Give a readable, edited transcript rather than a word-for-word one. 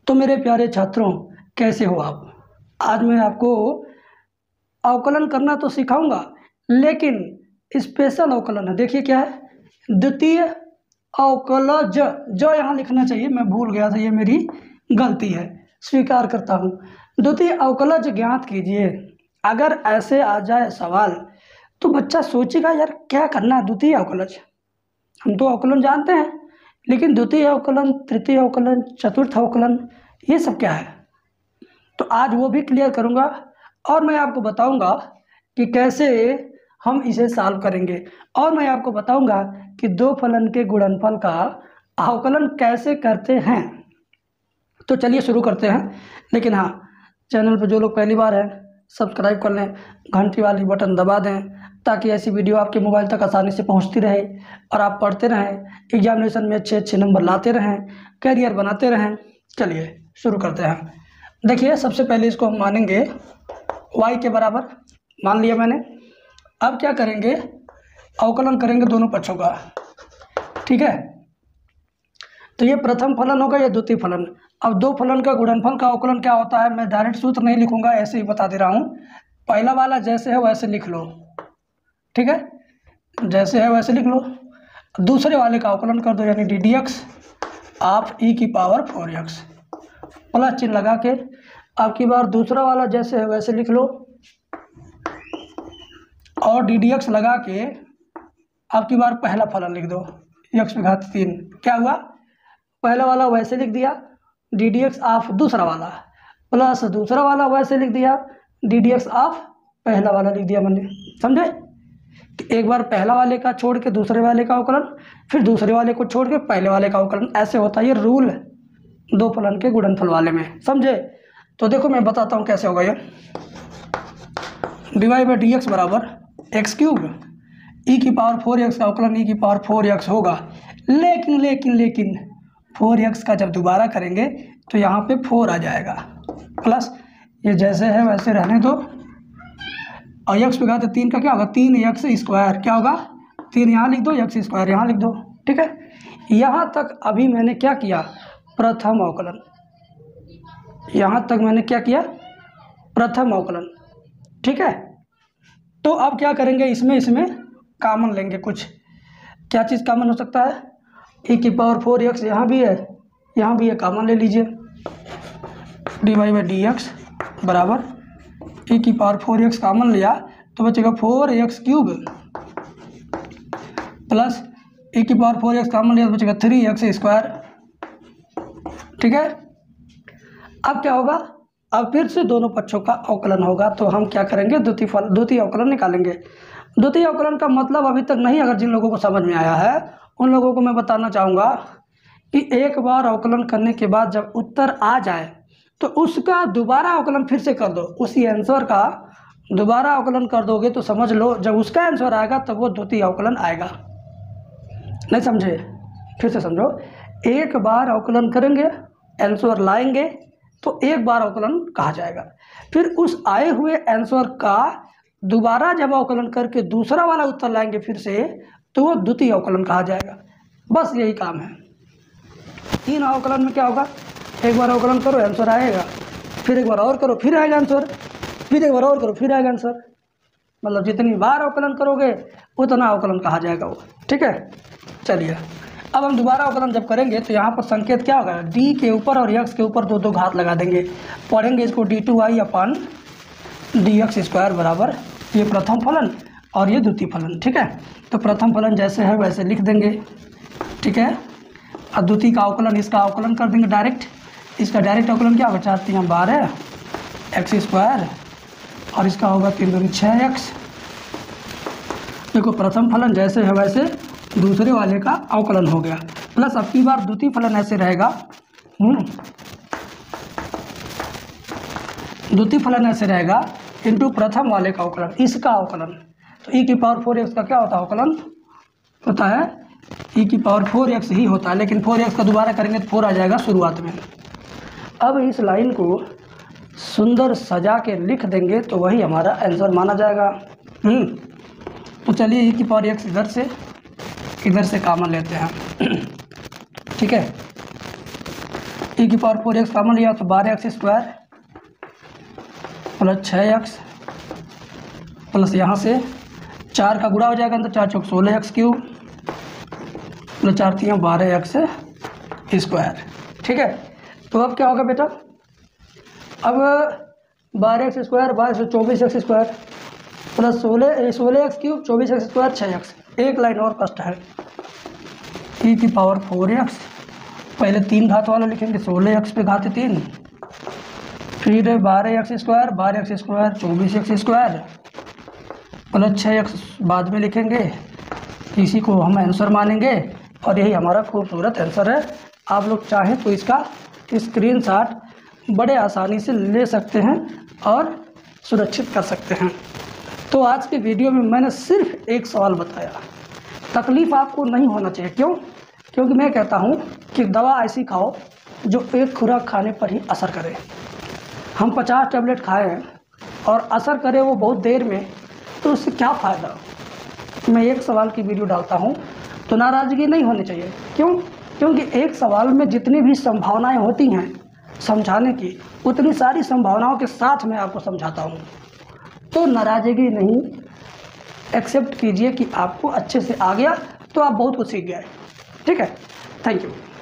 तो मेरे प्यारे छात्रों, कैसे हो आप? आज मैं आपको अवकलन करना तो सिखाऊंगा, लेकिन स्पेशल अवकलन है। देखिए क्या है, द्वितीय अवकलज। जो यहाँ लिखना चाहिए मैं भूल गया था, ये मेरी गलती है, स्वीकार करता हूँ। द्वितीय अवकलज ज्ञात कीजिए। अगर ऐसे आ जाए सवाल तो बच्चा सोचेगा यार क्या करना है द्वितीय अवकलज। हम तो अवकलन जानते हैं, लेकिन द्वितीय अवकलन, तृतीय अवकलन, चतुर्थ अवकलन, ये सब क्या है? तो आज वो भी क्लियर करूँगा और मैं आपको बताऊंगा कि कैसे हम इसे सॉल्व करेंगे, और मैं आपको बताऊंगा कि दो फलन के गुणनफल का अवकलन कैसे करते हैं। तो चलिए शुरू करते हैं। लेकिन हाँ, चैनल पर जो लोग पहली बार हैं सब्सक्राइब कर लें, घंटी वाली बटन दबा दें, ताकि ऐसी वीडियो आपके मोबाइल तक आसानी से पहुंचती रहे और आप पढ़ते रहें, एग्जामिनेशन में अच्छे अच्छे नंबर लाते रहें, करियर बनाते रहें। चलिए शुरू करते हैं। देखिए, सबसे पहले इसको हम मानेंगे y के बराबर, मान लिया मैंने। अब क्या करेंगे, अवकलन करेंगे दोनों पक्षों का, ठीक है। तो ये प्रथम फलन होगा, ये द्वितीय फलन। अब दो फलन का गुणनफल का अवकलन क्या होता है, मैं डायरेक्ट सूत्र नहीं लिखूंगा, ऐसे ही बता दे रहा हूँ। पहला वाला जैसे है वैसे लिख लो, ठीक है, जैसे है वैसे लिख लो। दूसरे वाले का अवकलन कर दो, यानी D D X of E की पावर 4x, प्लस चिन्ह लगा के। अब की बार दूसरा वाला जैसे है वैसे लिख लो और डी डी एक्स लगा के अब की बार पहला फलन लिख दो, x घात 3। क्या हुआ, पहला वाला वैसे लिख दिया, डी डी एक्स ऑफ दूसरा वाला, प्लस दूसरा वाला वैसे लिख दिया, डी डी एक्स ऑफ पहला वाला लिख दिया मैंने। समझे? एक बार पहला वाले का छोड़ के दूसरे वाले का अवकलन, फिर दूसरे वाले को छोड़ के पहले वाले का अवकलन, ऐसे होता है। ये रूल है दो फलन के गुणनफल वाले में, समझे? तो देखो मैं बताता हूँ कैसे होगा ये। D Y by D X बराबर एक्स क्यूब ई की पावर 4x का अवकलन ई की पावर 4x होगा। लेकिन लेकिन लेकिन 4x का जब दोबारा करेंगे तो यहाँ पे 4 आ जाएगा, प्लस ये जैसे है वैसे रहने दो। और x पे घात 3 का क्या होगा, 3x स्क्वायर। क्या होगा, 3 यहाँ लिख दो, x स्क्वायर यहाँ लिख दो, ठीक है। यहाँ तक अभी मैंने क्या किया, प्रथम अवकलन। यहाँ तक मैंने क्या किया, प्रथम अवकलन, ठीक है। तो अब क्या करेंगे, इसमें कामन लेंगे कुछ। क्या चीज़ कामन हो सकता है, e की पावर 4x यहाँ भी है, यहाँ भी है, कामन ले लीजिए। D Y by D X बराबर e की पावर 4x कामन लिया तो बचेगा 4x क्यूब, प्लस e की पावर 4x कामन लिया तो बचेगा 3x स्क्वायर, ठीक है। अब क्या होगा, अब फिर से दोनों पक्षों का अवकलन होगा। तो हम क्या करेंगे, द्वितीय अवकलन निकालेंगे। द्वितीय अवकलन का मतलब अभी तक नहीं, अगर जिन लोगों को समझ में आया है उन लोगों को मैं बताना चाहूँगा कि एक बार अवकलन करने के बाद जब उत्तर आ जाए तो उसका दोबारा अवकलन फिर से कर दो। उसी आंसर का दोबारा अवकलन कर दोगे तो समझ लो जब उसका आंसर आएगा तब वो द्वितीय अवकलन आएगा। नहीं समझे? फिर से समझो, एक बार अवकलन करेंगे, आंसर लाएंगे तो एक बार अवकलन कहा जाएगा। फिर उस आए हुए आंसर का दोबारा जब अवकलन करके दूसरा वाला उत्तर लाएंगे फिर से, तो वो द्वितीय अवकलन कहा जाएगा। बस यही काम है। तीन अवकलन में क्या होगा, एक बार अवकलन करो आंसर आएगा, फिर एक बार और करो फिर आएगा आंसर, फिर एक बार और करो फिर आएगा आंसर। मतलब जितनी बार अवकलन करोगे उतना अवकलन कहा जाएगा वो, ठीक है। चलिए अब हम दोबारा अवकलन जब करेंगे तो यहाँ पर संकेत क्या होगा, डी के ऊपर और एक्स के ऊपर दो दो घात लगा देंगे। पढ़ेंगे इसको d2y अपन dx स्क्वायर बराबर, ये प्रथम फलन और ये द्वितीय फलन, ठीक है। तो प्रथम फलन जैसे है वैसे लिख देंगे, ठीक है। और द्वितीय का अवकलन, इसका अवकलन कर देंगे डायरेक्ट। इसका डायरेक्ट अवकलन क्या होगा, 4 3 12 x स्क्वायर और इसका होगा 3 2 6x। देखो प्रथम फलन जैसे है वैसे दूसरे वाले का अवकलन हो गया, प्लस अब की बार द्वितीय फलन ऐसे रहेगा, द्वितीय फलन ऐसे रहेगा इंटू प्रथम वाले का अवकलन, इसका अवकलन। तो e की पावर 4x का क्या होता है, अवकलन होता है e की पावर 4x ही होता है, लेकिन 4x का दोबारा करेंगे तो 4 आ जाएगा शुरुआत में। अब इस लाइन को सुंदर सजा के लिख देंगे तो वही हमारा आंसर माना जाएगा। तो चलिए e की पावर x इधर से कामन लेते हैं, ठीक है। e की पावर 4x कॉमन लिया तो 12x square plus 6x plus यहाँ से 4 का गुणा हो जाएगा अंदर, 4 चौक 16x cube plus 4 3 12x square. ठीक है, तो अब क्या होगा बेटा, अब 12x square 24x square plus 16x cube 24x square 6x, एक लाइन और कष्ट है, e की पावर 4x, पहले 3 घात वाला लिखेंगे 16x पे घात 3, फिर 12x square 24x square plus 6x बाद में लिखेंगे, इसी को हम आंसर मानेंगे और यही हमारा खूबसूरत आंसर है। आप लोग चाहें तो इसका स्क्रीनशॉट बड़े आसानी से ले सकते हैं और सुरक्षित कर सकते हैं। तो आज की वीडियो में मैंने सिर्फ एक सवाल बताया, तकलीफ़ आपको नहीं होना चाहिए। क्यों? क्योंकि मैं कहता हूँ कि दवा ऐसी खाओ जो एक खुराक खाने पर ही असर करे। हम 50 टैबलेट खाएं और असर करे वो बहुत देर में, तो उससे क्या फ़ायदा। मैं एक सवाल की वीडियो डालता हूँ तो नाराज़गी नहीं होनी चाहिए। क्यों? क्योंकि एक सवाल में जितनी भी संभावनाएं होती हैं समझाने की, उतनी सारी संभावनाओं के साथ मैं आपको समझाता हूँ। तो नाराज़गी नहीं, एक्सेप्ट कीजिए कि आपको अच्छे से आ गया तो आप बहुत कुछ सीख गए। ठीक है, थैंक यू।